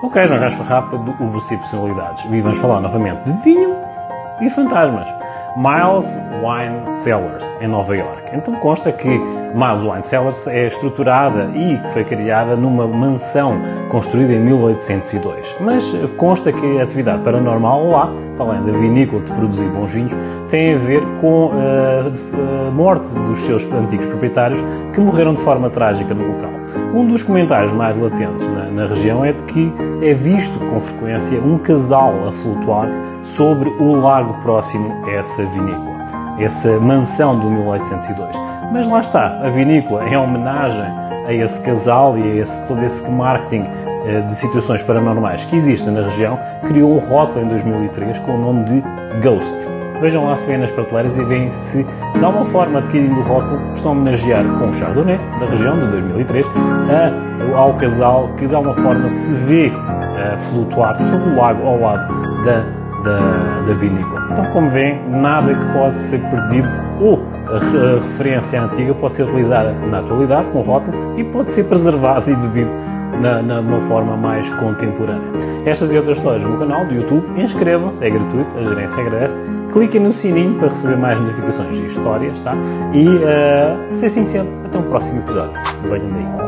Ok, João Rasfa Rápido, o Você Personalidades. E vamos falar novamente de vinho e fantasmas. Miles Wine Cellars, em Nova York. Então consta que Miles Wine Cellars é estruturada e foi criada numa mansão construída em 1802. Mas consta que a atividade paranormal lá, para além da vinícola de produzir bons vinhos, tem a ver com a morte dos seus antigos proprietários que morreram de forma trágica no local. Um dos comentários mais latentes na região é de que é visto com frequência um casal a flutuar sobre o lago próximo a essa vinícola, essa mansão do 1802. Mas lá está, a vinícola, em homenagem a esse casal e a todo esse marketing de situações paranormais que existem na região, criou um rótulo em 2003 com o nome de Ghost. Vejam lá se vê nas prateleiras e veem se, de alguma forma, adquirindo o rótulo, estão a homenagear com o Chardonnay, da região, de 2003, ao casal que, de alguma forma, se vê flutuar sobre o lago ao lado da vinícola. Então, como veem, nada que pode ser perdido ou a referência antiga pode ser utilizada na atualidade com o rótulo e pode ser preservado e bebido numa forma mais contemporânea. Estas e outras histórias no meu canal do YouTube. Inscrevam-se, é gratuito, a gerência agradece. Cliquem no sininho para receber mais notificações e histórias, tá? E, se assim sendo, até um próximo episódio. Venham daí.